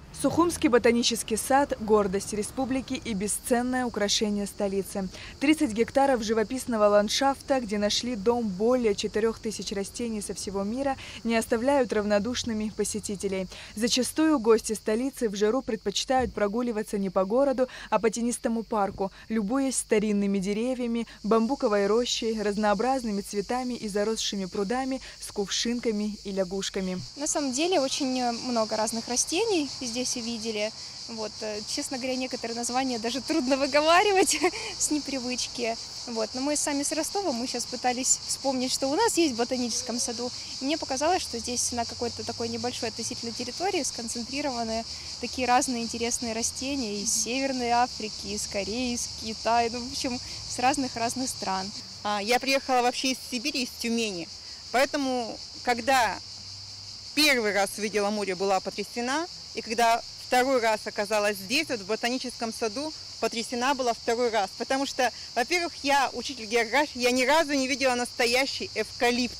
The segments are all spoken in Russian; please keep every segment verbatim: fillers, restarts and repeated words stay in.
Сухумский ботанический сад – гордость республики и бесценное украшение столицы. тридцать гектаров живописного ландшафта, где нашли дом более четырёх тысяч растений со всего мира, не оставляют равнодушными посетителей. Зачастую гости столицы в жару предпочитают прогуливаться не по городу, а по тенистому парку, любуясь старинными деревьями, бамбуковой рощей, разнообразными цветами и заросшими прудами с кувшинками и лягушками. На самом деле очень много разных растений здесь увидели. Вот, честно говоря, некоторые названия даже трудно выговаривать с непривычки. Вот. Но мы сами с Ростова, мы сейчас пытались вспомнить, что у нас есть в ботаническом саду. И мне показалось, что здесь на какой-то такой небольшой относительно территории сконцентрированы такие разные интересные растения из Северной Африки, из Кореи, из Китая, ну, в общем, с разных-разных стран. Я приехала вообще из Сибири, из Тюмени, поэтому, когда первый раз увидела море, была потрясена. И когда второй раз оказалась здесь, вот в ботаническом саду, потрясена была второй раз. Потому что, во-первых, я учитель географии, я ни разу не видела настоящий эвкалипт.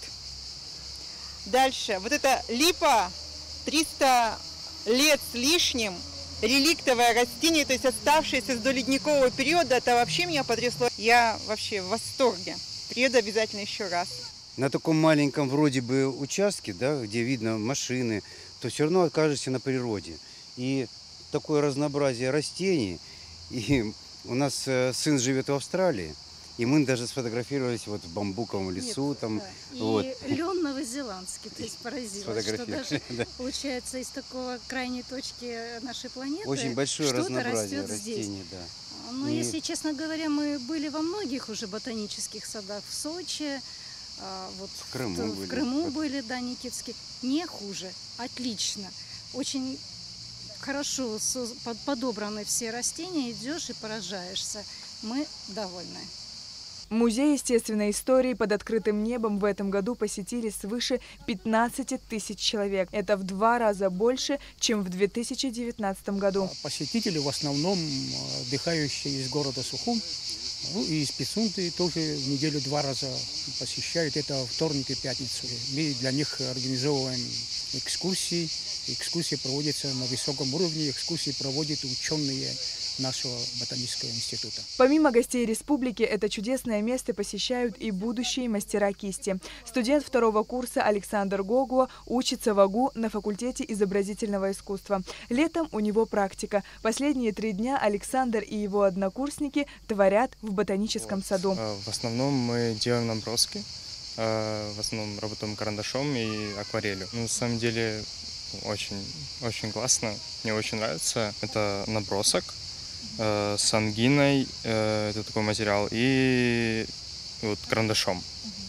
Дальше, вот эта липа, триста лет с лишним, реликтовое растение, то есть оставшееся с доледникового периода, это вообще меня потрясло. Я вообще в восторге. Приеду обязательно еще раз. На таком маленьком вроде бы участке, да, где видно машины, то все равно окажешься на природе. И такое разнообразие растений. И у нас сын живет в Австралии, и мы даже сфотографировались вот в бамбуковом лесу. Нет, там, да. И вот. лен новозеландский, то есть поразило, что даже, да. получается, из такого крайней точки нашей планеты очень большое разнообразие растет растений. Здесь. Да. Но, и... если честно говоря, мы были во многих уже ботанических садах в Сочи, вот в Крыму, в, были. в Крыму были, да, Никитские. Не хуже, отлично. Очень хорошо подобраны все растения, идешь и поражаешься. Мы довольны. Музей естественной истории под открытым небом в этом году посетили свыше пятнадцати тысяч человек. Это в два раза больше, чем в две тысячи девятнадцатом году. Посетители в основном отдыхающие из города Сухум. Ну и из Пицунды тоже в неделю два раза посещают, это вторник и пятницу. Мы для них организовываем экскурсии. Экскурсии проводятся на высоком уровне, экскурсии проводят ученые нашего ботанического института. Помимо гостей республики, это чудесное место посещают и будущие мастера кисти. Студент второго курса Александр Гогуа учится в АГУ на факультете изобразительного искусства. Летом у него практика. Последние три дня Александр и его однокурсники творят в ботаническом вот. саду. В основном мы делаем наброски, в основном работаем карандашом и акварелью. На самом деле очень, очень классно, мне очень нравится. Это набросок э, с ангиной, э, это такой материал, и вот карандашом.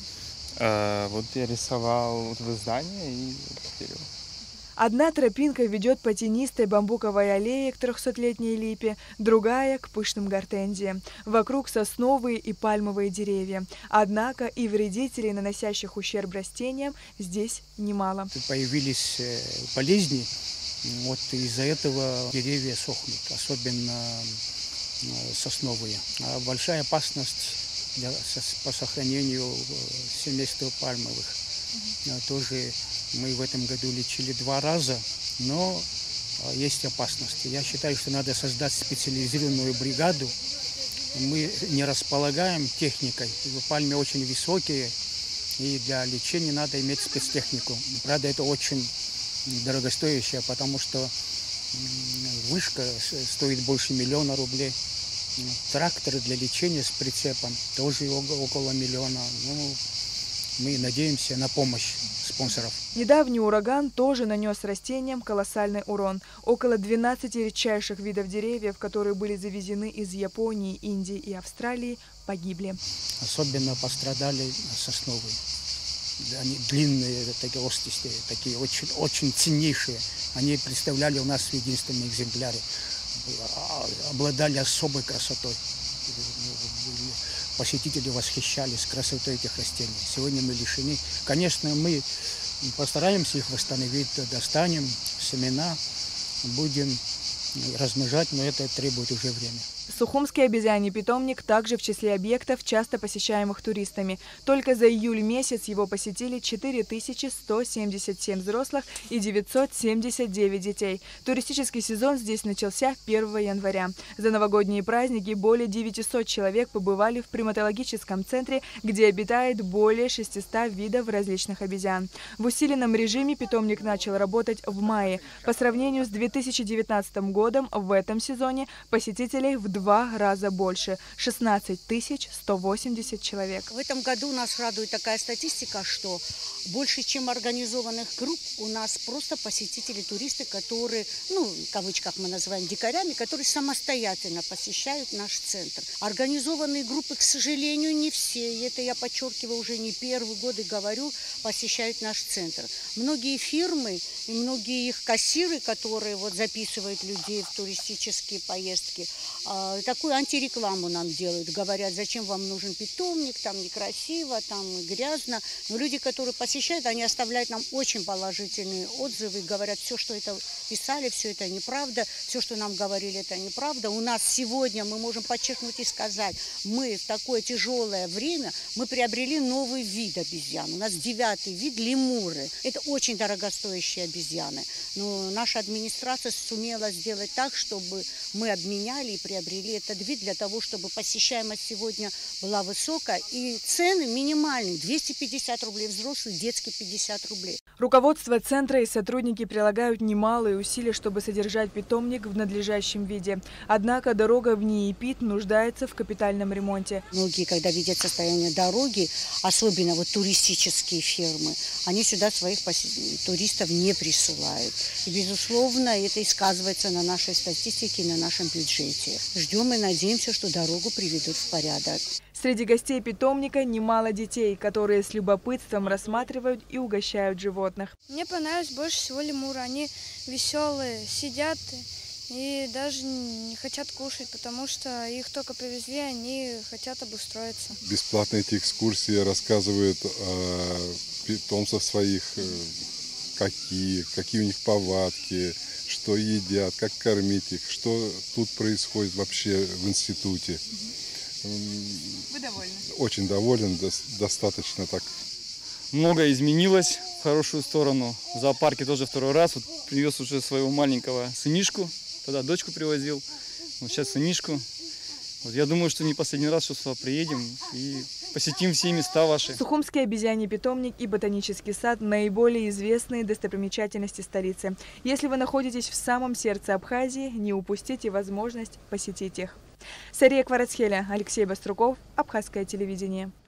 Э, вот я рисовал вот в издании и дерево. Одна тропинка ведет по тенистой бамбуковой аллее к трехсотлетней липе, другая – к пышным гортензиям. Вокруг сосновые и пальмовые деревья. Однако и вредителей, наносящих ущерб растениям, здесь немало. Появились болезни, вот из-за этого деревья сохнут, особенно сосновые. А большая опасность для, по сохранению семейства пальмовых. Тоже мы в этом году лечили два раза, но есть опасности. Я считаю, что надо создать специализированную бригаду. Мы не располагаем техникой. Пальмы очень высокие, и для лечения надо иметь спецтехнику. Правда, это очень дорогостоящее, потому что вышка стоит больше миллиона рублей. Тракторы для лечения с прицепом тоже около миллиона. Ну, мы надеемся на помощь спонсоров. Недавний ураган тоже нанес растениям колоссальный урон. Около двенадцати редчайших видов деревьев, которые были завезены из Японии, Индии и Австралии, погибли. Особенно пострадали сосновые. Они длинные, такие остистые, такие очень, очень ценнейшие. Они представляли у нас в единственном экземпляре. Обладали особой красотой. Посетители восхищались красотой этих растений. Сегодня мы лишены. Конечно, мы постараемся их восстановить, достанем семена, будем размножать, но это требует уже времени. Сухумский обезьяний питомник также в числе объектов, часто посещаемых туристами. Только за июль месяц его посетили четыре тысячи сто семьдесят семь взрослых и девятьсот семьдесят девять детей. Туристический сезон здесь начался первого января. За новогодние праздники более девятисот человек побывали в приматологическом центре, где обитает более шестисот видов различных обезьян. В усиленном режиме питомник начал работать в мае. По сравнению с две тысячи девятнадцатым годом в этом сезоне посетителей в два раза больше – шестнадцать тысяч сто восемьдесят человек. В этом году нас радует такая статистика, что больше, чем организованных групп, у нас просто посетители, туристы, которые, ну, в кавычках мы называем дикарями, которые самостоятельно посещают наш центр. Организованные группы, к сожалению, не все, и это я подчеркиваю уже не первый год и говорю, посещают наш центр. Многие фирмы и многие их кассиры, которые вот записывают людей в туристические поездки, такую антирекламу нам делают, говорят, зачем вам нужен питомник, там некрасиво, там грязно. Но люди, которые посещают, они оставляют нам очень положительные отзывы, говорят, все, что это писали, все это неправда, все, что нам говорили, это неправда. У нас сегодня, мы можем подчеркнуть и сказать, мы в такое тяжелое время, мы приобрели новый вид обезьян. У нас девятый вид – лемуры. Это очень дорогостоящие обезьяны. Но наша администрация сумела сделать так, чтобы мы обменяли и приобрели этот вид для того, чтобы посещаемость сегодня была высокая и цены минимальные – двести пятьдесят рублей взрослый, детский пятьдесят рублей. Руководство центра и сотрудники прилагают немалые усилия, чтобы содержать питомник в надлежащем виде. Однако дорога в НИИ-ПИТ нуждается в капитальном ремонте. Многие, когда видят состояние дороги, особенно вот туристические фирмы, они сюда своих туристов не присылают. И, безусловно, это и сказывается на нашей статистике, на нашем бюджете. Ждем и надеемся, что дорогу приведут в порядок. Среди гостей питомника немало детей, которые с любопытством рассматривают и угощают животных. Мне понравилось больше всего лемуры. Они веселые, сидят и даже не хотят кушать, потому что их только привезли, они хотят обустроиться. Бесплатные эти экскурсии рассказывают о питомцах своих, какие, какие у них повадки, что едят, как кормить их, что тут происходит вообще в институте. Вы довольны? Очень доволен, достаточно так. Много изменилось в хорошую сторону. В зоопарке тоже второй раз. Вот привез уже своего маленького сынишку, тогда дочку привозил, вот сейчас сынишку. Вот я думаю, что не последний раз, что сюда приедем и посетим все места ваши. Сухумский обезьяний питомник и ботанический сад – наиболее известные достопримечательности столицы. Если вы находитесь в самом сердце Абхазии, не упустите возможность посетить их. Сария Кварацхеля, Алексей Баструков, Абхазское телевидение.